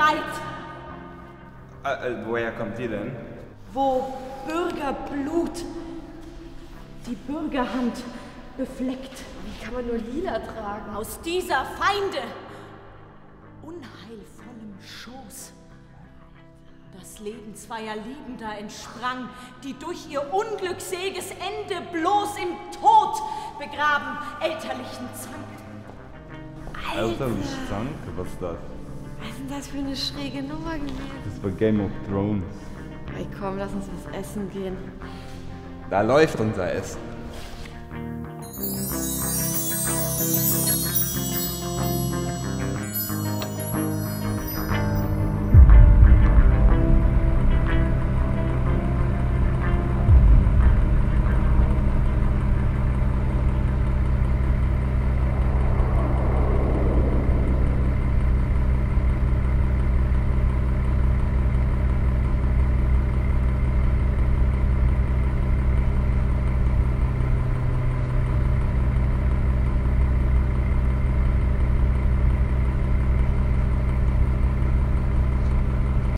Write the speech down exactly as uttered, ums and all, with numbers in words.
bereit. Äh, äh, woher kommt die denn? Wo Bürgerblut die Bürgerhand befleckt. Wie kann man nur lila tragen? Aus dieser Feinde unheilvollem Schoß das Leben zweier Liebender entsprang, die durch ihr unglückseliges Ende bloß im Tod begraben elterlichen Zank. Elterlichen Zank? Was ist das? Was ist denn das für eine schräge Nummer gewesen? Das war Game of Thrones. Ey komm, lass uns was essen gehen. Da läuft unser Essen.